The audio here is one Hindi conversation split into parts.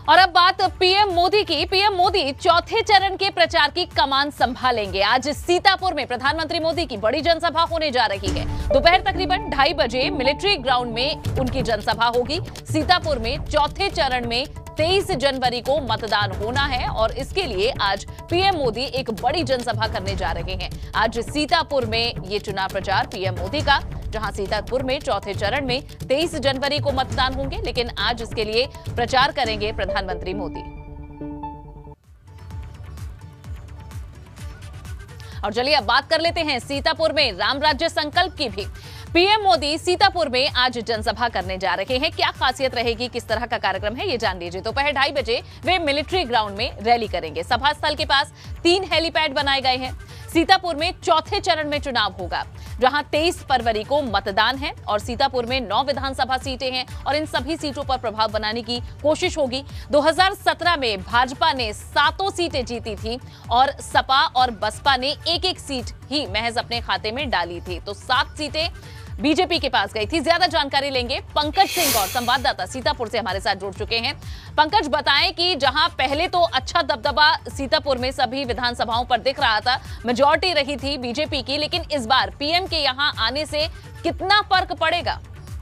और अब बात पीएम मोदी की। पीएम मोदी चौथे चरण के प्रचार की कमान संभालेंगे। आज सीतापुर में प्रधानमंत्री मोदी की बड़ी जनसभा होने जा रही है। दोपहर तकरीबन 2:30 बजे मिलिट्री ग्राउंड में उनकी जनसभा होगी। सीतापुर में चौथे चरण में 23 जनवरी को मतदान होना है और इसके लिए आज पीएम मोदी एक बड़ी जनसभा करने जा रहे हैं। आज सीतापुर में ये चुनाव प्रचार पीएम मोदी का, जहां सीतापुर में चौथे चरण में 23 जनवरी को मतदान होंगे, लेकिन आज इसके लिए प्रचार करेंगे प्रधानमंत्री मोदी। और चलिए अब बात कर लेते हैं सीतापुर में राम राज्य संकल्प की भी। पीएम मोदी सीतापुर में आज जनसभा करने जा रहे हैं। क्या खासियत रहेगी, किस तरह का कार्यक्रम है, ये जान लीजिए। दोपहर 2:30 बजे वे मिलिट्री ग्राउंड में रैली करेंगे। सभा स्थल के पास 3 हेलीपैड बनाए गए हैं। सीतापुर में चौथे चरण में चुनाव होगा, जहां 23 फरवरी को मतदान है और सीतापुर में 9 विधानसभा सीटें हैं और इन सभी सीटों पर प्रभाव बनाने की कोशिश होगी। 2017 में भाजपा ने 7 सीटें जीती थी और सपा और बसपा ने एक-एक सीट ही महज अपने खाते में डाली थी, तो 7 सीटें बीजेपी के पास गई थी। ज्यादा जानकारी लेंगे पंकज सिंह और संवाददाता सीतापुर से हमारे साथ जुड़ चुके हैं। पंकज, बताएं कि जहां पहले तो अच्छा दबदबा सीतापुर में सभी विधानसभाओं पर दिख रहा था, मेजॉरिटी रही थी बीजेपी की, लेकिन इस बार पीएम के यहां आने से कितना फर्क पड़ेगा?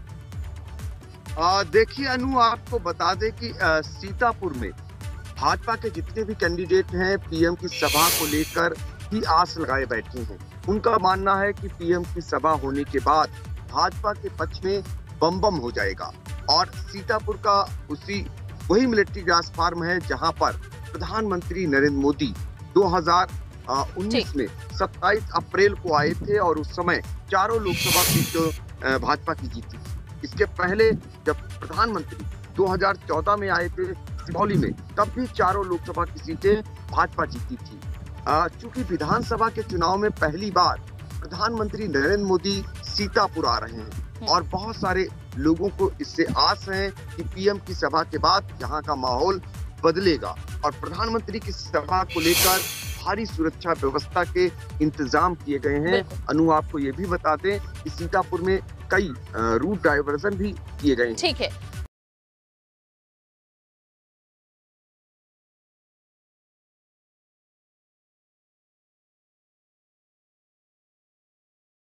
देखिए अनु, आपको बता दें कि सीतापुर में भाजपा के जितने भी कैंडिडेट हैं पीएम की सभा को लेकर ही आस लगाए बैठे हैं। उनका मानना है कि पीएम की सभा होने के बाद भाजपा के पक्ष में बम बम हो जाएगा और सीतापुर का वही मिलिट्री ग्रास फार्म है जहां पर प्रधानमंत्री नरेंद्र मोदी 2019 में 27 अप्रैल को आए थे और उस समय चारों लोकसभा सीट भाजपा की जीती। इसके पहले जब प्रधानमंत्री 2014 में आए थे सिमौली में, तब भी चारों लोकसभा की सीटें भाजपा जीती थी। चूंकि विधानसभा के चुनाव में पहली बार प्रधानमंत्री नरेंद्र मोदी सीतापुर आ रहे हैं और बहुत सारे लोगों को इससे आस है कि पीएम की सभा के बाद यहाँ का माहौल बदलेगा और प्रधानमंत्री की सभा को लेकर भारी सुरक्षा व्यवस्था के इंतजाम किए गए हैं। अनु, आपको ये भी बता दें कि सीतापुर में कई रूट डाइवर्जन भी किए गए हैं। ठीक है।